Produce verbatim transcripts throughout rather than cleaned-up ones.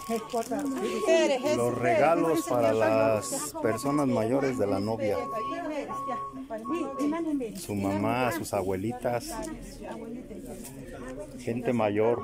Los regalos para las personas mayores de la novia. Su mamá, sus abuelitas, gente mayor.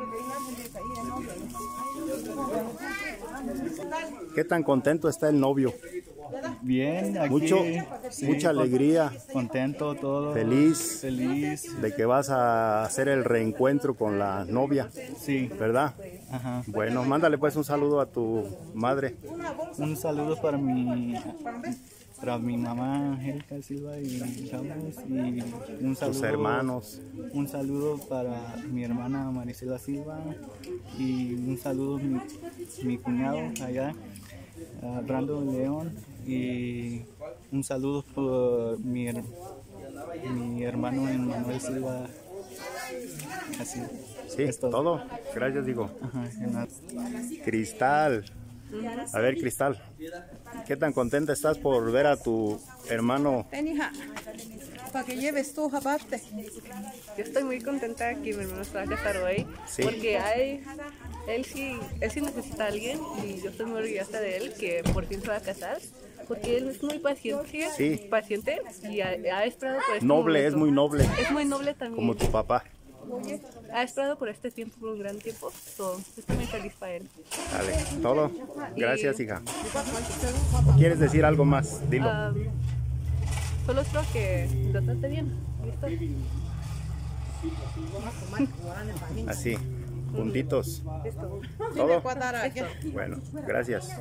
¿Qué tan contento está el novio? Bien, aquí, Mucho, sí, mucha alegría. Contento, todo. Feliz. Feliz. De que vas a hacer el reencuentro con la novia. Sí. ¿Verdad? Ajá. Bueno, mándale pues un saludo a tu madre. Un saludo para mi, para mi mamá Angélica Silva y Ramos, y un saludo, tus hermanos. Un saludo para mi hermana Marisela Silva, y un saludo a mi, mi cuñado allá, uh, Brandon León, y un saludo por mi, mi hermano Manuel Silva. Así. Sí, es todo. todo. Gracias, digo. Ajá, Cristal. A ver, Cristal, ¿qué tan contenta estás por ver a tu hermano? Ven, hija, para que lleves tú aparte. Yo estoy muy contenta que mi hermano se va a casar hoy, sí. Porque hay, él, sí, él sí necesita a alguien, y yo estoy muy orgullosa de él, que por fin se va a casar, porque él es muy paciente, sí. paciente y ha, ha esperado por este Noble, momento. Es muy noble. Es muy noble también. Como tu papá. Ha esperado por este tiempo, por un gran tiempo. So, estoy muy feliz para él. Vale, todo. Gracias, y, hija. ¿O quieres decir algo más? Dilo. Um, solo espero que lo trate bien. ¿Listo? Así, juntitos. ¿Listo? ¿Todo? Bueno, gracias.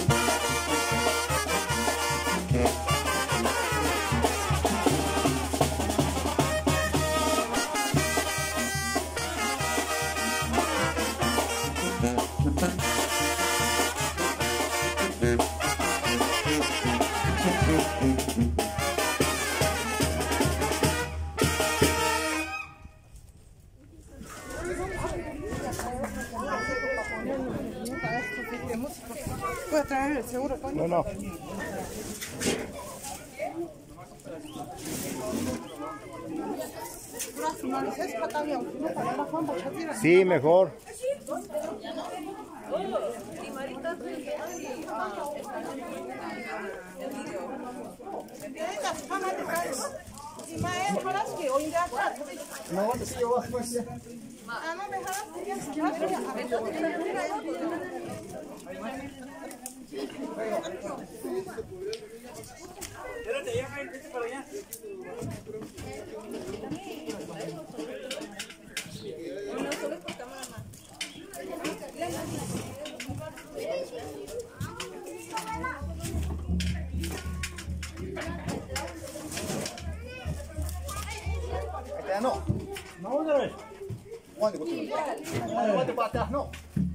¿Puedo traer el seguro, Toño? No, no. Sí, mejor. No. No, no. ¿Cuándo? ¿Cuándo para atrás? No.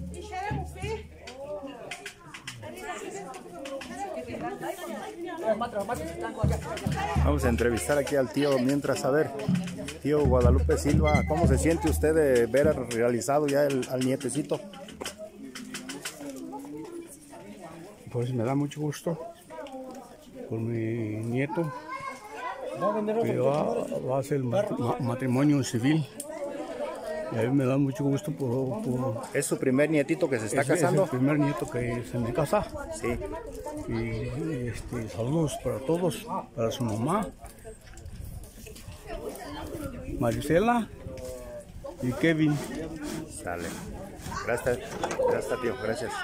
Vamos a entrevistar aquí al tío mientras, a ver, tío Guadalupe Silva, ¿cómo se siente usted de ver realizado ya el, al nietecito? Pues me da mucho gusto por mi nieto, que va, va a hacer el mat- ma- matrimonio civil. Y a mí me da mucho gusto por... por ¿Es su primer nietito que se está es, casando? es el primer nieto que se me casa. Sí. Y este, saludos para todos, para su mamá, Marisela y Kevin. Sale. Gracias, gracias tío, gracias.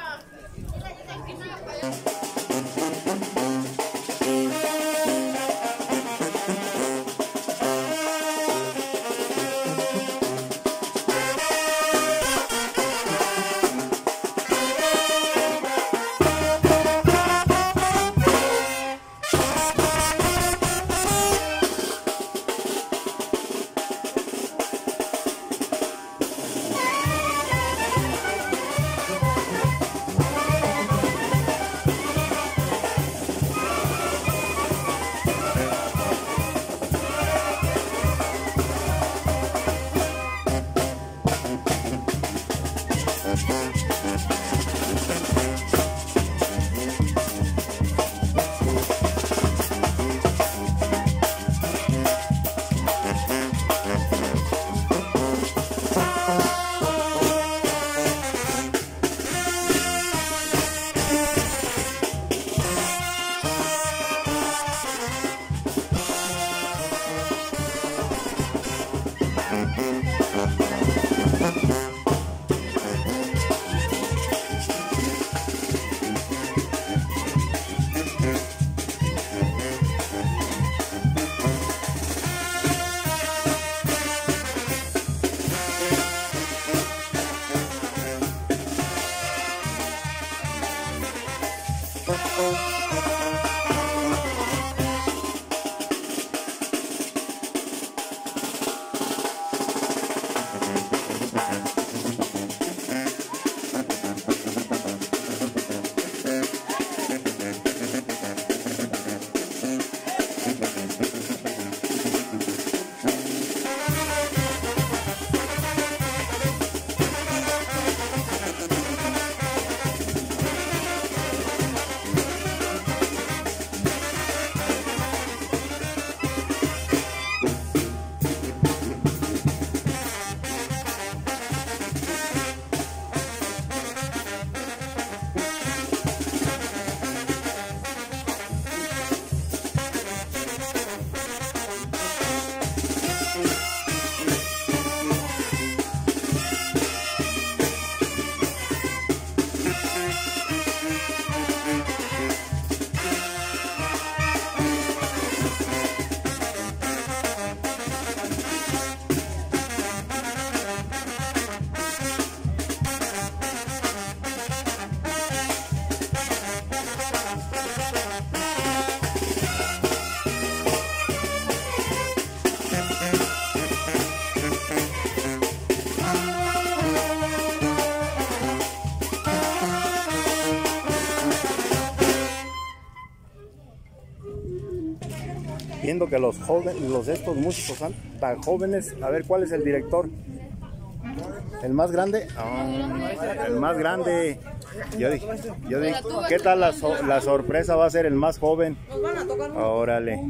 viendo que los jóvenes, los estos músicos son tan jóvenes. A ver, ¿cuál es el director? ¿El más grande? Oh, el más grande. Yo dije, yo dije, ¿qué tal la, so la sorpresa? Va a ser el más joven. Órale.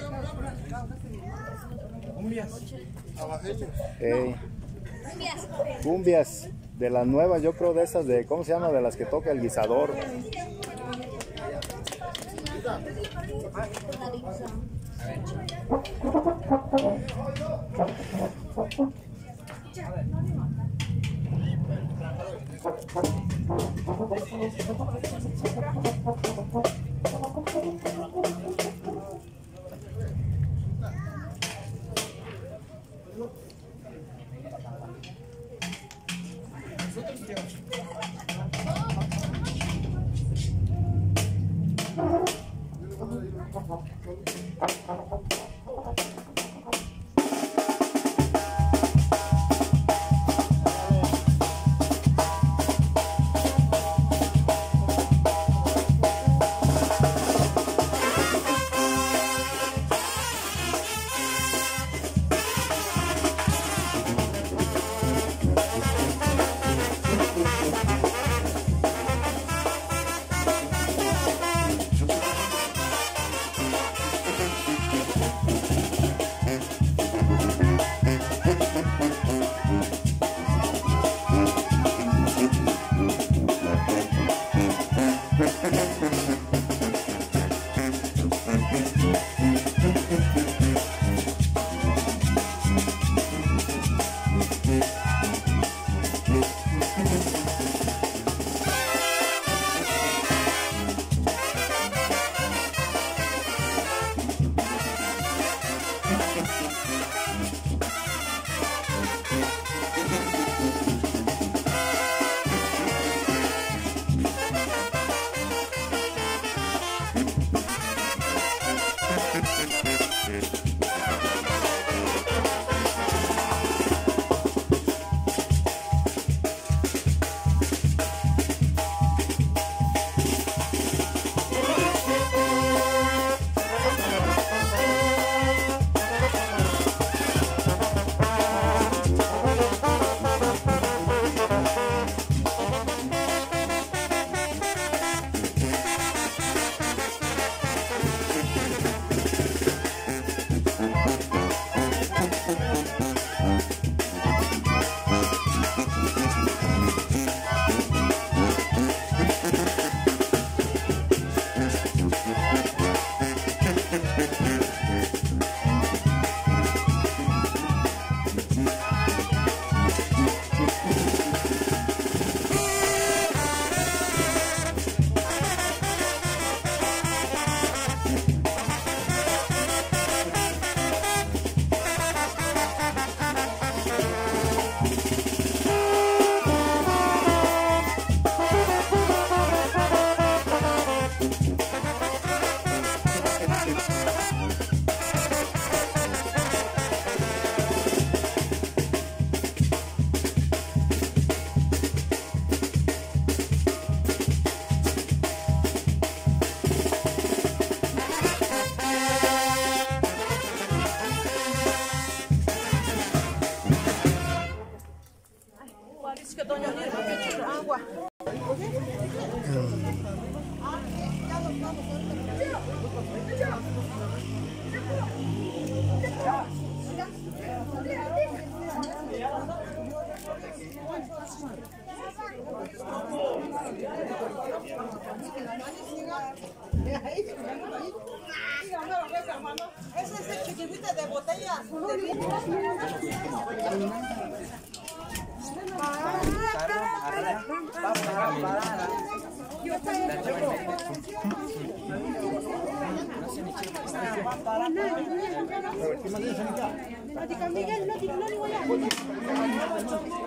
Hey. Cumbias de las nuevas, yo creo, de esas de, ¿cómo se llama? De las que toca el guisador. Esa es chiquitita de botella. Miguel, no, no, no,